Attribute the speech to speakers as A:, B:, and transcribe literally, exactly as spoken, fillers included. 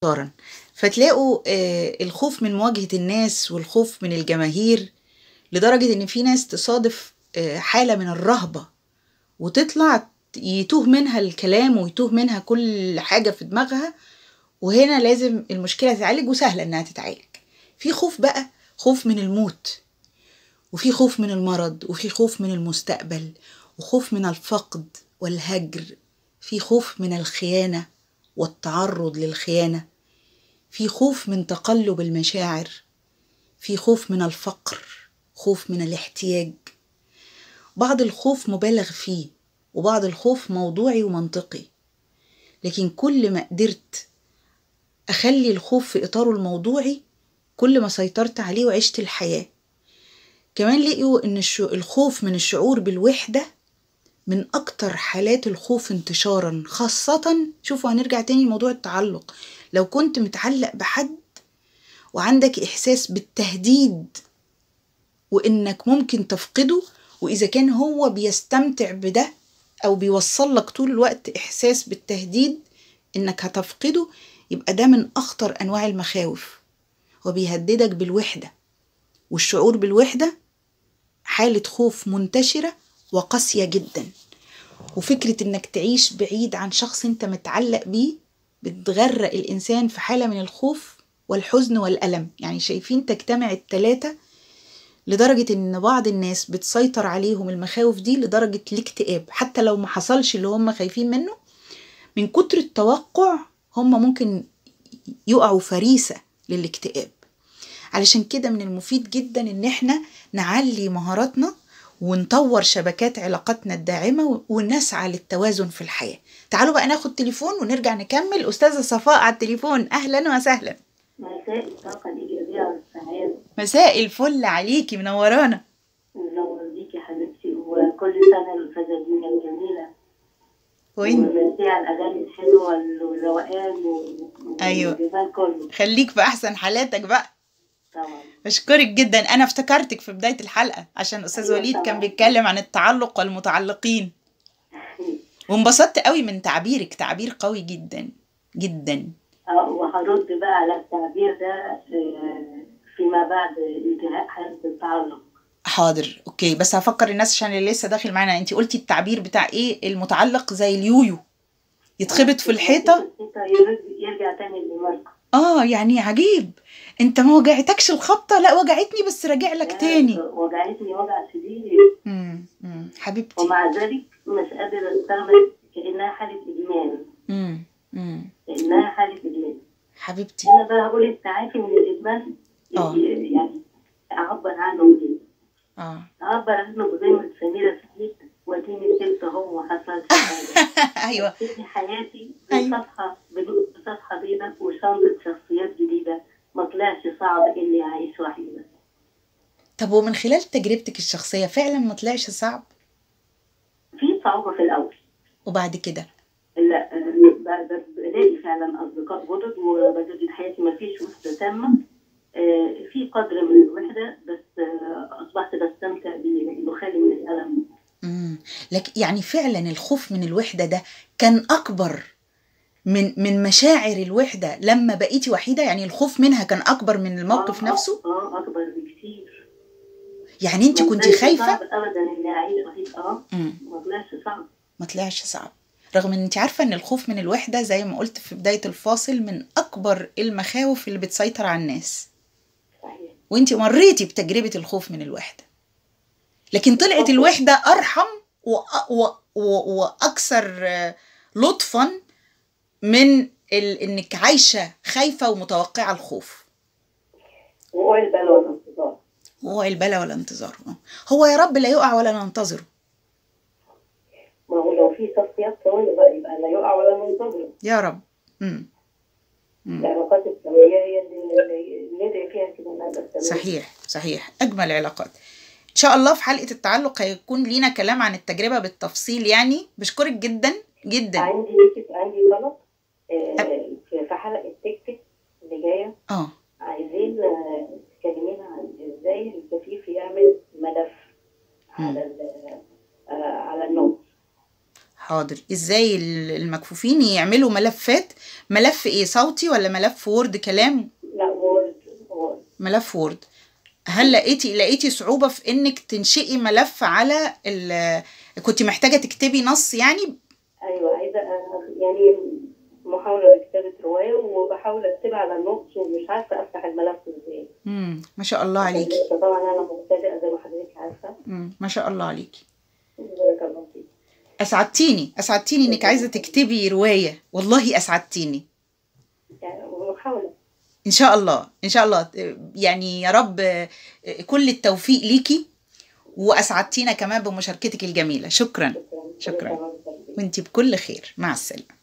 A: فتلاقوا آه الخوف من مواجهة الناس والخوف من الجماهير، لدرجة ان في ناس تصادف آه حالة من الرهبة وتطلع يتوه منها الكلام ويتوه منها كل حاجة في دماغها، وهنا لازم المشكلة تتعالج وسهلة انها تتعالج. في خوف بقى، خوف من الموت، وفي خوف من المرض، وفي خوف من المستقبل، وخوف من الفقد والهجر، في خوف من الخيانة والتعرض للخيانة، في خوف من تقلب المشاعر، في خوف من الفقر، خوف من الاحتياج. بعض الخوف مبالغ فيه وبعض الخوف موضوعي ومنطقي، لكن كل ما قدرت أخلي الخوف في إطاره الموضوعي كل ما سيطرت عليه وعشت الحياة. كمان لقيوا إن الخوف من الشعور بالوحدة من أكتر حالات الخوف انتشارا، خاصة شوفوا هنرجع تاني لموضوع التعلق. لو كنت متعلق بحد وعندك إحساس بالتهديد وإنك ممكن تفقده، وإذا كان هو بيستمتع بده أو بيوصل لك طول الوقت إحساس بالتهديد إنك هتفقده، يبقى ده من أخطر أنواع المخاوف، وبيهددك بالوحدة. والشعور بالوحدة حالة خوف منتشرة وقاسية جدا، وفكرة إنك تعيش بعيد عن شخص أنت متعلق بيه بتغرق الإنسان في حالة من الخوف والحزن والألم. يعني شايفين تجتمع التلاتة لدرجة إن بعض الناس بتسيطر عليهم المخاوف دي لدرجة الاكتئاب، حتى لو ما حصلش اللي هم خايفين منه، من كتر التوقع هم ممكن يقعوا فريسة للاكتئاب. علشان كده من المفيد جدا إن احنا نعلي مهاراتنا ونطور شبكات علاقاتنا الداعمة ونسعى للتوازن في الحياة. تعالوا بقى ناخد تليفون ونرجع نكمل. أستاذة صفاء على التليفون، أهلا وسهلا.
B: مساء الطاقة الإيجابية والسعادة.
A: مساء الفل عليكي، منورانا.
B: منور بيكي حبيبتي، وكل سنة الأستاذة دينا الجميلة.
A: وين؟
B: وميرسي على الأغاني الحلوة والروقان
A: أيوة،
B: والجمال كله.
A: خليك في أحسن حالاتك بقى.
B: طبعا.
A: بشكرك جدا. أنا افتكرتك في بداية الحلقة عشان أستاذ
B: أيوة
A: وليد
B: طبعا.
A: كان بيتكلم عن التعلق والمتعلقين، وانبسطت قوي من تعبيرك، تعبير قوي جدا جدا.
B: اه، وهرد بقى على التعبير ده فيما بعد انتهاء حالة التعلق.
A: حاضر، اوكي، بس هفكر الناس عشان اللي لسه داخل معانا. انتي قلتي التعبير بتاع ايه؟ المتعلق زي اليويو يتخبط في الحيطة
B: يرجع تاني للمركب.
A: اه يعني عجيب، انت ما وجعتكش الخبطة؟ لا وجعتني بس راجع لك تاني.
B: وجعتني وجع شديد.
A: امم امم حبيبتي.
B: ومع ذلك مش قادرة استغنى، كأنها حالة إدمان.
A: امم امم
B: كأنها حالة إدمان.
A: حبيبتي.
B: أنا بقى هقول التعافي من الإدمان.
A: اه
B: يعني أعبر عنه بإيه؟
A: اه
B: أعبر عنه بكلمة سميرة سعيد، وديني سبت أهو وحصلت حاجة.
A: ايوه.
B: ابتدي حياتي
A: أيوة.
B: بصفحة بصفحة بيضاء وشنطة شخصيات جديدة. ما طلعش صعب إني أعيش وحيدة.
A: طب ومن خلال تجربتك الشخصية فعلا ما طلعش صعب؟
B: في صعوبة في الأول.
A: وبعد كده؟
B: لا، بلاقي فعلا أصدقاء جدد وبجد حياتي ما فيش وحدة تامة. في قدر من الوحدة، بس أصبحت بستمتع بخالي من الألم.
A: امم لكن يعني فعلا الخوف من الوحدة ده كان أكبر من من مشاعر الوحدة لما بقيتي وحيدة؟ يعني الخوف منها كان أكبر من الموقف
B: آه
A: نفسه؟
B: اه أكبر بكتير.
A: يعني أنت كنتي خايفة؟
B: صعب أبدا إني أعيش وحيد. اه ما طلعش صعب.
A: ما طلعش صعب، رغم ان انت عارفة ان الخوف من الوحدة زي ما قلت في بداية الفاصل من اكبر المخاوف اللي بتسيطر على الناس.
B: صحيح.
A: وانت مريتي بتجربة الخوف من الوحدة، لكن طلعت الوحدة ارحم و... و... و... واكثر لطفا من ال... انك عايشة خايفة ومتوقعة الخوف.
B: وهو البلا والانتظار.
A: هو البلا والانتظار. هو يا رب لا يقع ولا ننتظره.
B: ما هو لو في تصفيات سوية بقى يبقى لا يقع ولا ننتظره
A: يا رب. امم
B: العلاقات السوية هي اللي ندعي فيها كده.
A: صحيح صحيح، اجمل علاقات. ان شاء الله في حلقة التعلق هيكون لينا كلام عن التجربة بالتفصيل. يعني بشكرك جدا جدا.
B: عندي عندي طلب في حلقة تيك توك اللي جاية.
A: اه
B: عايزين تكلمينا عن ازاي الكفيف يعمل ملف على على النوت.
A: حاضر. ازاي المكفوفين يعملوا ملفات؟ ملف ايه، صوتي ولا ملف وورد كلام؟
B: لا وورد وورد.
A: ملف وورد. هل لقيتي لقيتي صعوبة في انك تنشئي ملف على ال كنت محتاجة تكتبي نص يعني؟
B: ايوه عايزه أ- يعني محاوله لكتابه روايه وبحاول اكتبها على النص ومش عارفه افتح الملف ازاي.
A: امم ما شاء الله
B: عشان
A: عليكي.
B: لسه طبعا انا مبتدئه زي ما حضرتك عارفه.
A: امم ما شاء الله عليكي.
B: بارك الله فيك.
A: اسعدتيني اسعدتيني انك عايزة تكتبي رواية، والله اسعدتيني.
B: يعني محاوله.
A: ان شاء الله ان شاء الله، يعني يا رب كل التوفيق ليكي، واسعدتينا كمان بمشاركتك الجميلة. شكرا
B: شكرا.
A: شكرا.
B: شكرا.
A: وانتي بكل خير، مع السلامة.